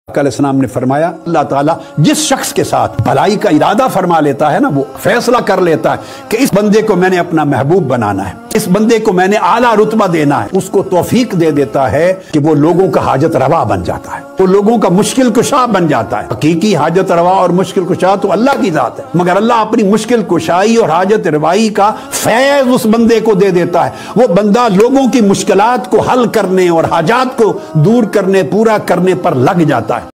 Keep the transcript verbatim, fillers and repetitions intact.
अलैहिस्सलाम ने फरमाया, अल्लाह ताला जिस शख्स के साथ भलाई का इरादा फरमा लेता है ना, वो फैसला कर लेता है कि इस बंदे को मैंने अपना महबूब बनाना है, इस बंदे को मैंने आला रुतबा देना है, उसको तौफीक दे देता है कि वो लोगों का हाजत रवा बन जाता है, वो लोगों का मुश्किल कुशा बन जाता है। हकीकी हाजत रवा और मुश्किल कुशा तो अल्लाह की जात है, मगर अल्लाह अपनी मुश्किल कुशाई और हाजत रवाई का फैज उस बंदे को दे देता है। वो बंदा लोगों की मुश्किलात को हल करने और हाजात को दूर करने, पूरा करने पर लग जाता है।